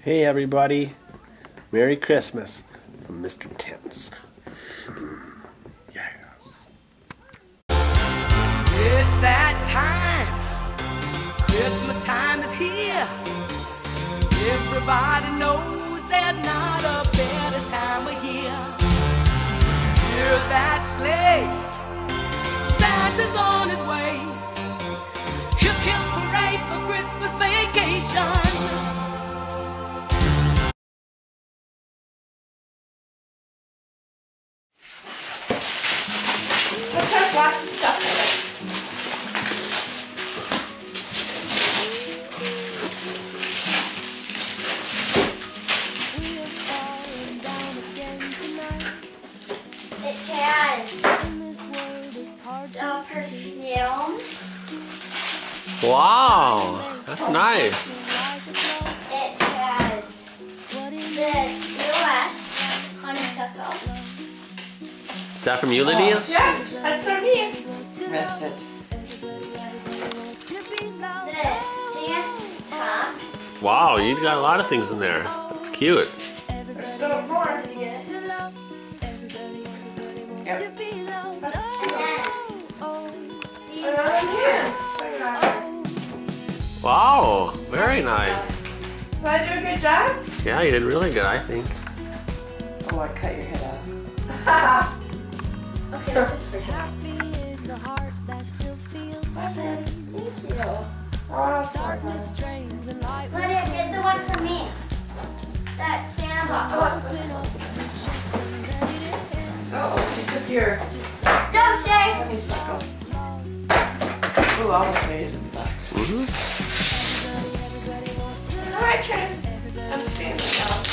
Hey everybody, Merry Christmas from Mr. Tense. Yes. It's that time. Christmas time is here. Everybody knows there's not a better time of year. Hear that sleigh. Santa's on his way. Hip hip hooray for Christmas vacation. This has lots of stuff in it. It has perfume. Wow, that's nice. It has this duet honeysuckle. Is that from you, Lydia? Yeah, that's from me. Missed it. This dance top. Wow, you got a lot of things in there. That's cute. There's still more. Yep. And then these Another hand. Wow, very nice. Did I do a good job? Yeah, you did really good, I think. Oh, I cut your head off. Okay, that's just for you. Thank you. Oh, sorry. Let it get the one for me. That Santa box. Oh, she took your Go, Shay! honeysuckle. Ooh, almost made it in the box. My turn. I'm standing now.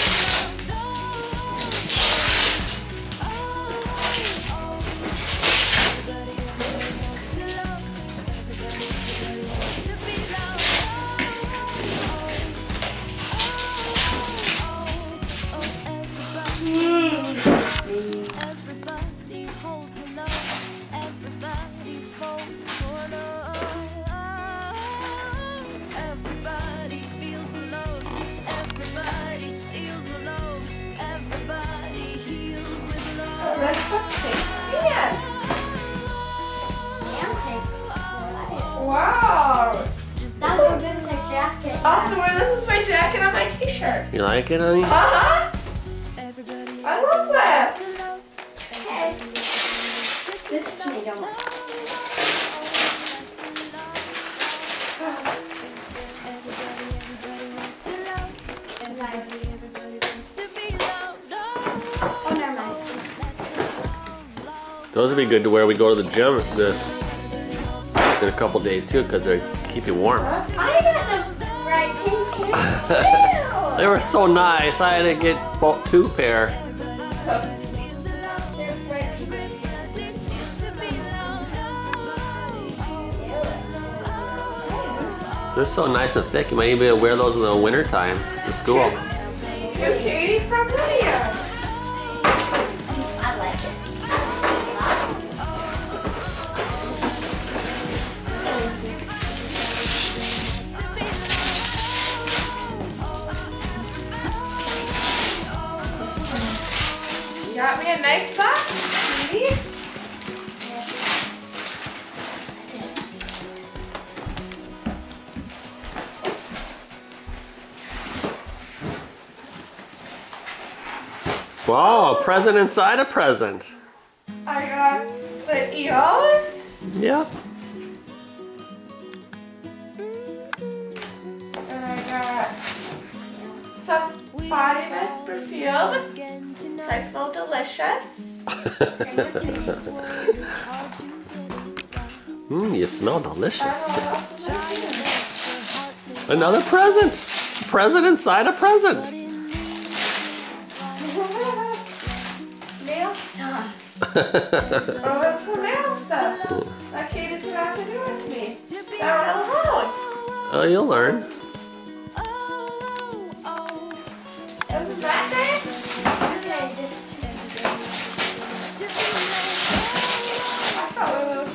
Everybody holds the love. Everybody folds for love. Everybody feels the love. Everybody steals the love. Everybody heals with Oh, love. that's something. Yes. Wow. That's what good in a jacket. I'll have to wear this as my jacket on my t-shirt. You like it, honey? Uh-huh. I love this. Okay. This is tomato. Oh, never mind. Those would be good to wear. We go to the gym this in a couple days too, because they keep you warm. I got the right pink pants too. They were so nice. I had to get both 2 pair. They're bright pink. They're so nice and thick. You might even be able to wear those in the winter time to school. You're Katie from Lydia. I like it. You got me a nice box, Katie. Wow, a present inside a present. I got the EOS. Yep. And I got some body mist perfume. So I smell delicious. You smell I delicious. don't know what else is in Another present. Present inside a present. here. Nail stuff. Oh, that's some nail stuff. That Katie's gonna have to do with me. So I'm alone. Oh, you'll learn. Isn't that nice? Okay, this too. I thought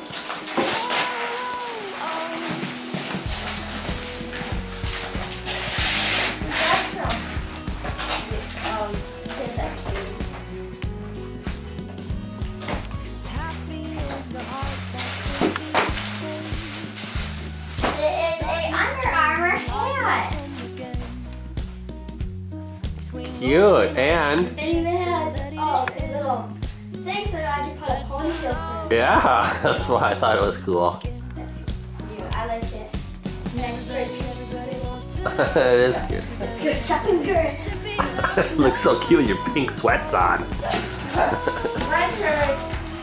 we were. cute. And It even has a little thing so I can put a ponytail for it. yeah, that's why I thought it was cool. That's cute. I like it. Next birthday. It is cute. Let's go shopping, girls. Looks so cute with your pink sweats on. My turn.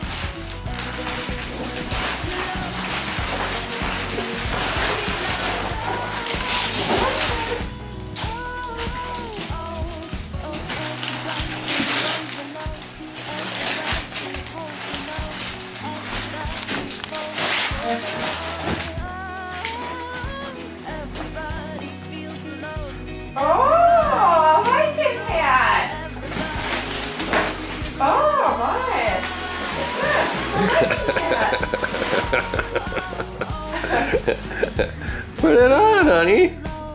Oh, hi, Kit Kat. Oh, my. Put it on, honey.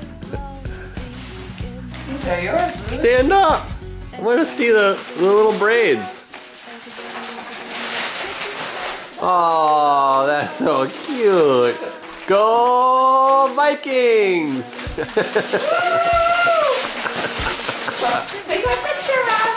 These are yours. Stand up. I want to see the little braids. Oh, that's so cute. Go Vikings! Take my picture, Rob.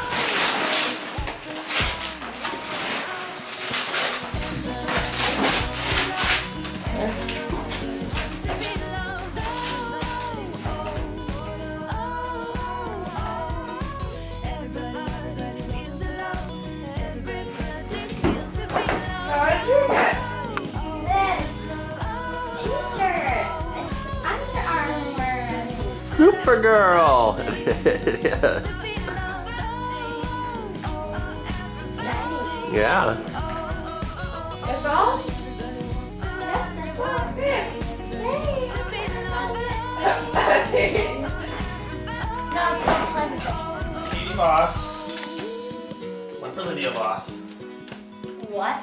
How did you get? This t-shirt. It's Under Armour. Supergirl! Yes. Shiny. Yeah. That's all? Yep, that's all. Yeah. Yay. No, it's not clever. Katie Boss. One for Lydia Boss. What?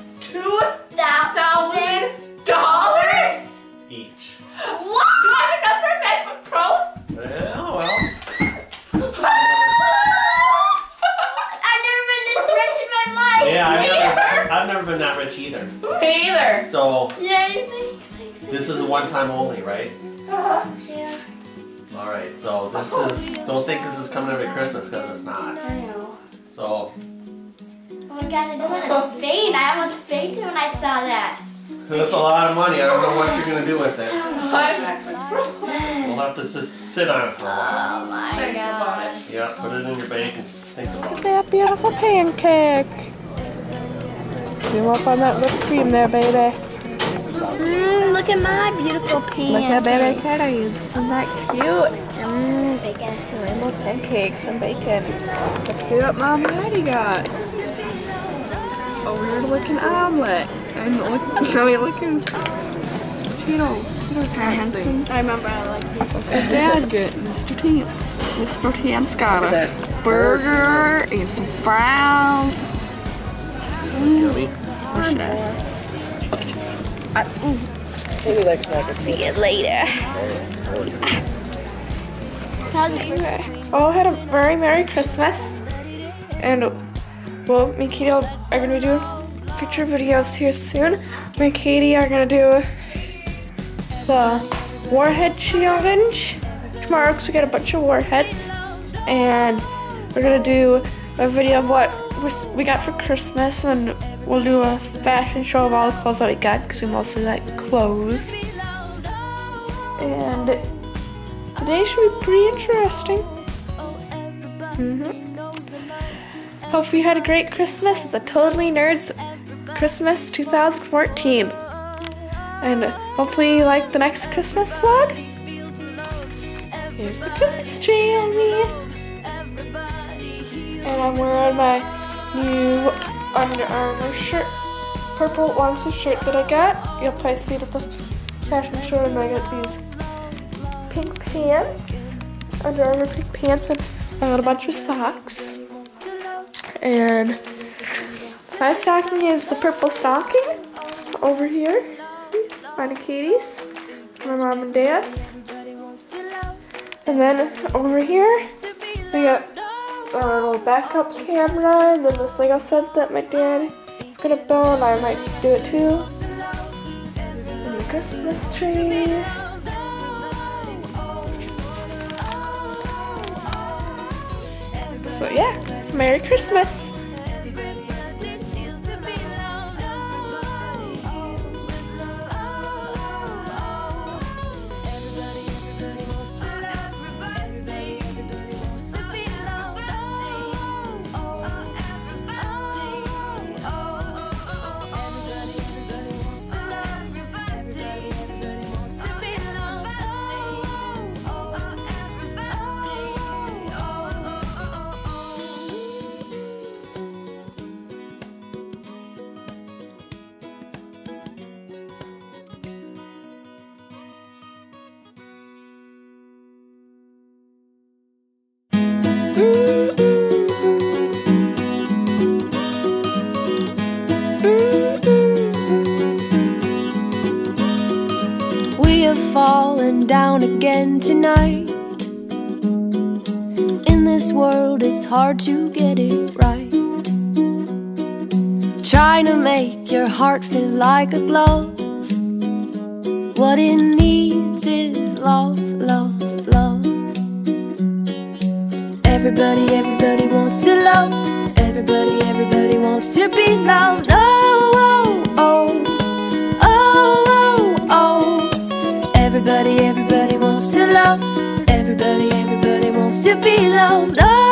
$2,000 Each. What? Do I have enough for a MacBook Pro? Well. I've never been this rich in my life. Yeah, I've never been that rich either. Me either. So, Yay. this is a one-time only, right? Yeah. Alright, so this is, don't think this is coming every Christmas, because it's not. I know. So, Oh my gosh, I just want to faint. I almost fainted when I saw that. that's a lot of money. I don't know what you're going to do with it. What? We'll have to just sit on it for a while. Oh my Think about gosh. it. Yeah, put it in your bank and think about it. That beautiful pancake. Zoom up on that whipped cream there, baby. Look at my beautiful pancake. Look at baby kitties. Isn't that cute? Bacon. Rainbow pancakes and bacon. Let's see what Mom and Daddy got. A weird looking omelet. And look, really looking Cheeto kind of things. I remember I liked it. What did Dad get? Mr. Tance. Mr. Tance got a burger and some fries. Yummy. Delicious. See you later. Oh, had a very Merry Christmas. And, well, me and Katie are going to be doing future videos here soon. Me and Katie are going to do the Warhead Challenge tomorrow because we got a bunch of warheads. And we're going to do a video of what we got for Christmas. And we'll do a fashion show of all the clothes that we got because we mostly like clothes. And today should be pretty interesting. Hope you had a great Christmas. It's a Totally Nerds Christmas 2014. And hopefully you like the next Christmas vlog. Here's the Christmas tree on me. And I'm wearing my new Under Armour shirt. Purple long sleeve shirt that I got. You'll probably see it at the fashion show. And I got these pink pants. Under Armour pink pants. And I got a bunch of socks. And my stocking is the purple stocking over here. See? Mine and Katie's. My mom and dad's. And then over here, we got a little backup camera. And then this Lego set that my dad is gonna build. And I might do it too. And the Christmas tree. So yeah, Merry Christmas. We have fallen down again tonight. In this world it's hard to get it right. Trying to make your heart feel like a glove. What it needs is love, love, love. Everybody, everybody wants to love. Everybody, everybody wants to be loved. Oh, oh, oh, oh, oh, oh. Everybody, everybody wants to love. Everybody, everybody wants to be loved. Oh.